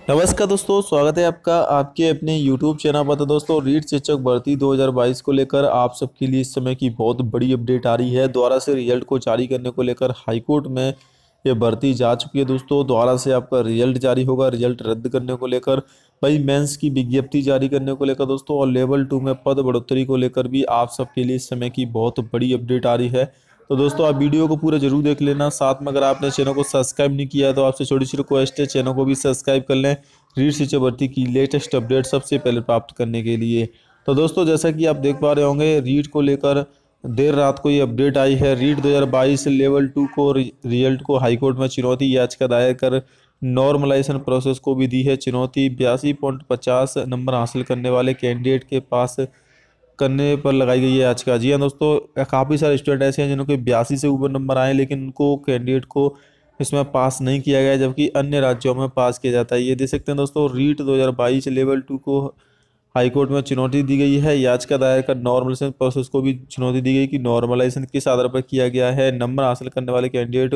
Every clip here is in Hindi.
नमस्कार दोस्तों, स्वागत है आपका आपके अपने YouTube चैनल पर। तो दोस्तों, रीट शिक्षक भर्ती 2022 को लेकर आप सबके लिए इस समय की बहुत बड़ी अपडेट आ रही है। दोबारा से रिजल्ट को जारी करने को लेकर हाईकोर्ट में ये भर्ती जा चुकी है। दोस्तों, दोबारा से आपका रिजल्ट जारी होगा। रिजल्ट रद्द करने को लेकर भाई मेंस की विज्ञप्ति जारी करने को लेकर दोस्तों, और लेवल 2 में पद बढ़ोतरी को लेकर भी आप सबके लिए इस समय की बहुत बड़ी अपडेट आ रही है। तो दोस्तों, आप वीडियो को पूरा जरूर देख लेना। साथ में अगर आपने चैनल को सब्सक्राइब नहीं किया है तो आपसे छोटी सी रिक्वेस्ट है, चैनल को भी सब्सक्राइब कर लें रीट शिक्षक भर्ती की लेटेस्ट अपडेट सबसे पहले प्राप्त करने के लिए। तो दोस्तों, जैसा कि आप देख पा रहे होंगे, रीट को लेकर देर रात को ये अपडेट आई है। रीट 2022 लेवल 2 को रिजल्ट को हाईकोर्ट में चुनौती याचिका दायर कर नॉर्मलाइजेशन प्रोसेस को भी दी है चुनौती। 82.50 नंबर हासिल करने वाले कैंडिडेट के पास करने पर लगाई गई है याचिका। जी हाँ दोस्तों, काफ़ी सारे स्टूडेंट ऐसे हैं जिनके 82 से ऊपर नंबर आए, लेकिन उनको कैंडिडेट को इसमें पास नहीं किया गया, जबकि अन्य राज्यों में पास किया जाता है। ये देख सकते हैं दोस्तों, रीट 2022 लेवल 2 को हाईकोर्ट में चुनौती दी गई है। याचिका दायर कर नॉर्मलाइजेशन प्रोसेस को भी चुनौती दी गई कि नॉर्मलाइजेशन किस आधार पर किया गया है। नंबर हासिल करने वाले कैंडिडेट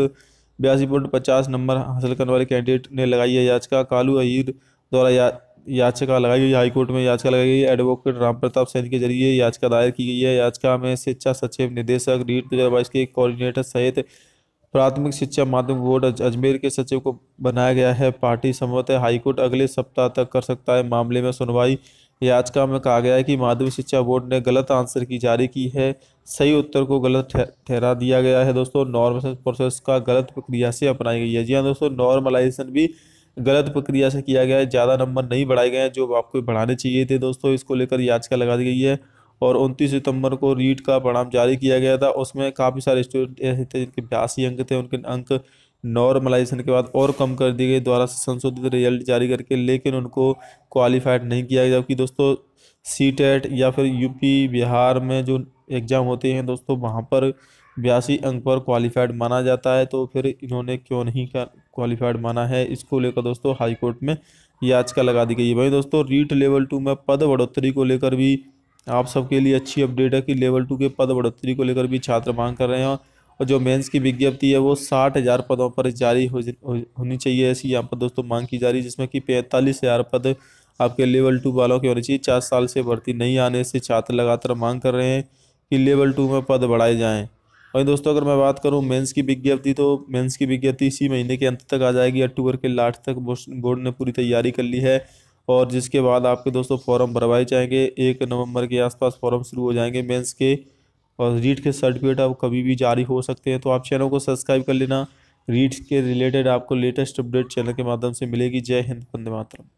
82.50 नंबर हासिल करने वाले कैंडिडेट ने लगाई है याचिका। कालू अहीर द्वारा याचिका लगाई गई हाईकोर्ट में। याचिका लगाई गई एडवोकेट राम प्रताप सैनी के जरिए याचिका दायर की गई है। याचिका में शिक्षा सचिव निदेशक रीट 2022 के कोऑर्डिनेटर सहित प्राथमिक शिक्षा माध्यमिक बोर्ड अजमेर के सचिव को बनाया गया है। पार्टी संभवतः हाईकोर्ट अगले सप्ताह तक कर सकता है मामले में सुनवाई। याचिका में कहा गया है कि माध्यमिक शिक्षा बोर्ड ने गलत आंसर की जारी की है, सही उत्तर को गलत ठहरा दिया गया है। दोस्तों, नॉर्मलाइजेशन प्रोसेस का गलत प्रक्रिया से अपनाई गई है। जी हाँ दोस्तों, नॉर्मलाइजेशन भी गलत प्रक्रिया से किया गया है। ज़्यादा नंबर नहीं बढ़ाए गए हैं जो आपको बढ़ाने चाहिए थे। दोस्तों, इसको लेकर याचिका लगा दी गई है और 29 सितंबर को रीट का परिणाम जारी किया गया था। उसमें काफ़ी सारे स्टूडेंट ऐसे थे जिनके 82 अंक थे, उनके अंक नॉर्मलाइजेशन के बाद और कम कर दिए गए द्वारा से संशोधित रिजल्ट जारी करके, लेकिन उनको क्वालिफाइड नहीं किया गया। जबकि दोस्तों, सीटेट या फिर यूपी बिहार में जो एग्ज़ाम होते हैं दोस्तों, वहाँ पर 82 अंक पर क्वालिफाइड माना जाता है। तो फिर इन्होंने क्यों नहीं क्वालिफाइड माना है, इसको लेकर दोस्तों हाईकोर्ट में याचिका लगा दी गई है। वहीं दोस्तों, रीट लेवल 2 में पद बढ़ोतरी को लेकर भी आप सबके लिए अच्छी अपडेट है कि लेवल 2 के पद बढ़ोतरी को लेकर भी छात्र मांग कर रहे हैं। और जो मेंस की विज्ञप्ति है वो 60,000 पदों पर जारी होनी चाहिए, ऐसी यहाँ पर दोस्तों मांग की जा रही है, जिसमें कि 45,000 पद आपके लेवल 2 वालों के होने चाहिए। 4 साल से भर्ती नहीं आने से छात्र लगातार मांग कर रहे हैं कि लेवल 2 में पद बढ़ाए जाएँ। वहीं दोस्तों, अगर मैं बात करूं मेंस की विज्ञप्ति, तो मेंस की विज्ञप्ति इसी महीने के अंत तक आ जाएगी। अक्टूबर के लास्ट तक बोर्ड ने पूरी तैयारी कर ली है, और जिसके बाद आपके दोस्तों फॉर्म भरवाए जाएंगे। 1 नवंबर के आसपास फॉर्म शुरू हो जाएंगे मेंस के, और रीट के सर्टिफिकेट अब कभी भी जारी हो सकते हैं। तो आप चैनल को सब्सक्राइब कर लेना। रीट के रिलेटेड आपको लेटेस्ट अपडेट चैनल के माध्यम से मिलेगी। जय हिंद, वंदे मातरम।